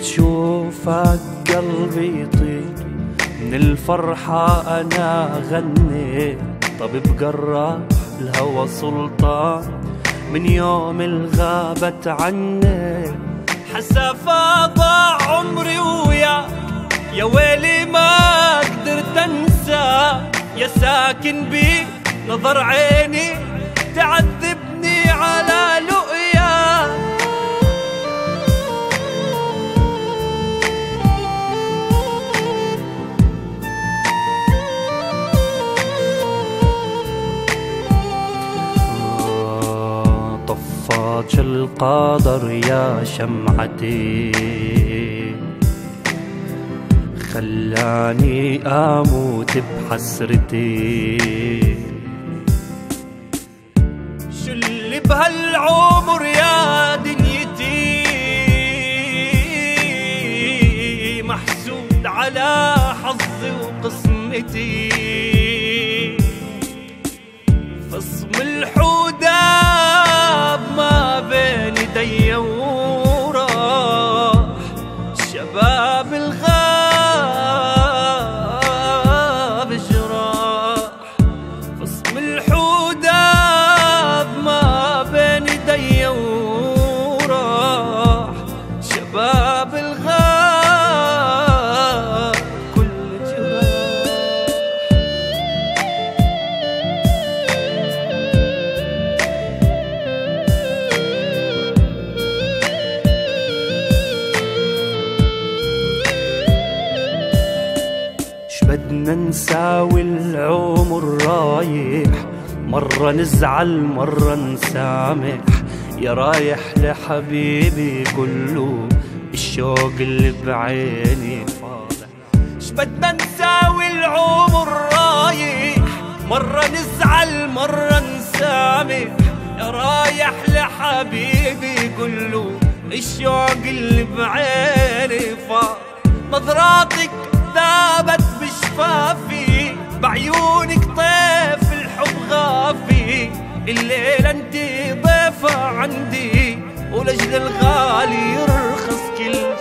اشوفك قلبي يطير من الفرحة انا غنيت. طبيب جراح الهوى سلطان من يوم الغابت عني. حسافة ضاع عمري وياك يا ويلي ما قدرت انسى. يا ساكن بي نظر عيني تعذبني على لقياك. طفاك القدر يا شمعتي خلاني اموت بحسرتي. شو اللي بهالعمر يا دنيتي محسود على حظي وقسمتي. فصم الحداب ما بين ايدي وراح. شباب الغاب جراح. فصم الحداب ما بين ايدي وراح. شباب الغاب كل جراح. بدنا نساوي العمر رايح. مرة نزعل مرة نسامح. يا رايح لحبيبي قوله الشوق اللي بعيني فاضح. بدنا نساوي العمر رايح. مرة نزعل مرة نسامح. يا رايح لحبيبي قوله الشوق اللي بعيني فاضح. نظراتك ذابت بشفافي بعيونك طيف الحب غافي. الليلة انتي ضيفة عندي ولجل الغالي يرخص كل شي.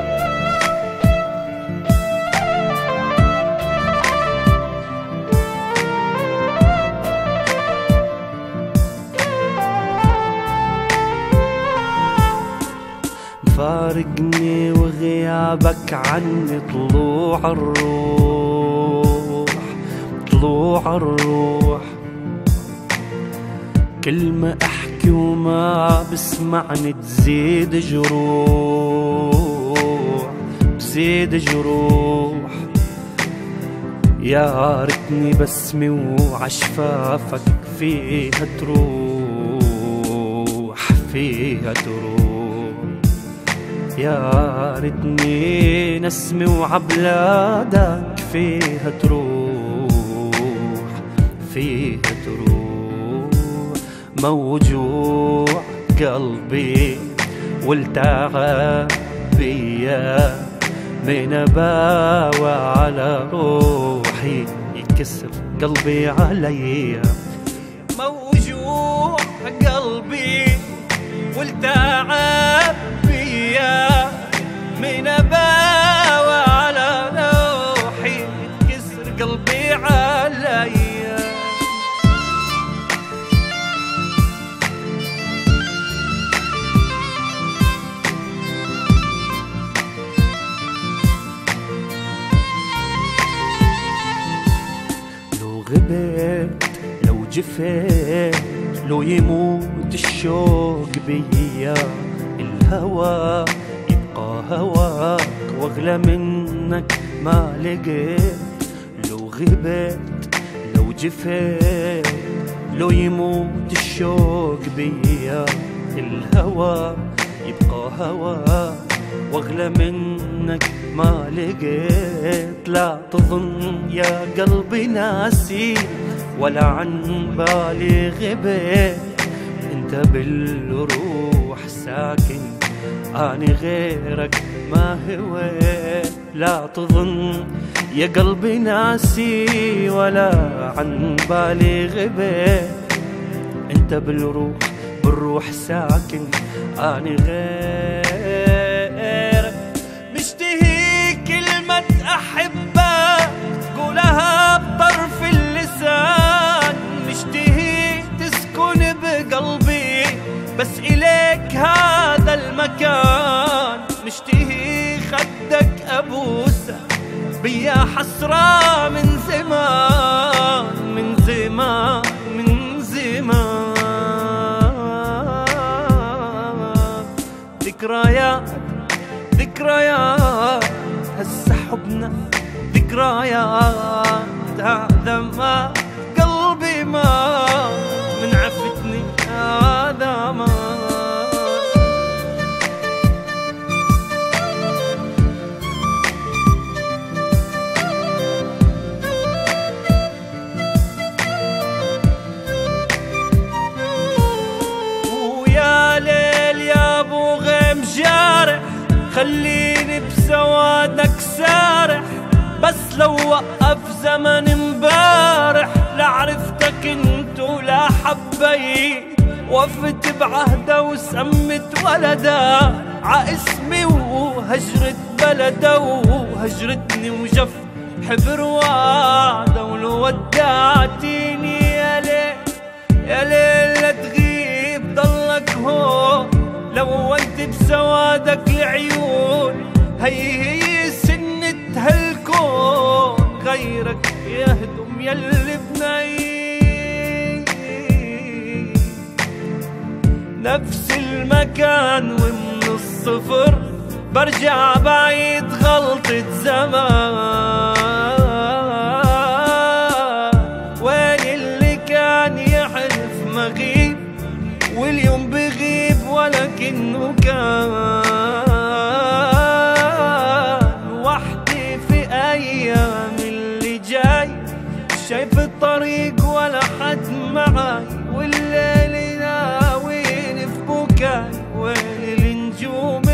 فارقني وغيابك عني طلوع الروح. طلوع الروح كل ما احكي وما بسمعني تزيد جروح. تزيد جروح. يا ريتني بسمي وعشفافك فيها تروح. فيها تروح. يا ريتني نسمي وعبلادك فيها تروح. فيها تروح. موجوع قلبي والتعب بيا من باوى على روحي يكسر قلبي عليا. موجوع قلبي والتعب بيا من باوى على روحي يكسر قلبي عليا. لو غبت لو جفت لو يموت الشوق بيا. الهوى يبقى هواك واغلى منك ما لقيت. لو غبت لو جفت لو يموت الشوق بيا. الهوى يبقى هواك واغلى منك ما لقيت. لا تظن يا قلبي ناسي ولا عن بالي غبت. انت بالروح ساكن اني غيرك ما هويت. لا تظن يا قلبي ناسي ولا عن بالي غبت. انت بالروح ساكن اني غيرك خدك أبوسه بيا حسرة من زمان من زمان من زمان. ذكريات ذكريات هسه حبنا ذكريات. هذا ما قلبي ما من عفتني هذا ما. ويا ليل يا ابو غيم جارح خليني بسوادك سارح. بس لو وقف زمن مبارح لعرفتك انت ولا حبيت. وفت بعهده وسمت ولده عاسمي وهجرت بلده وهجرتني وجف حبر وعده. ولو ودعتيني يا ليل يا ليل لا تغيب ضلك هون. لو انت بسوادك العيون هي سنة هالكون. غيرك يهدم يلي بني نفس المكان ومن الصفر برجع بعيد غلطة زمان. وين اللي كان يحلف مغيب واليوم بغيب ولكنه كان وحدي في أيام اللي جاي. شايف الطريق ولا حد معاي والليل ناويني في بكاي. وين النجوم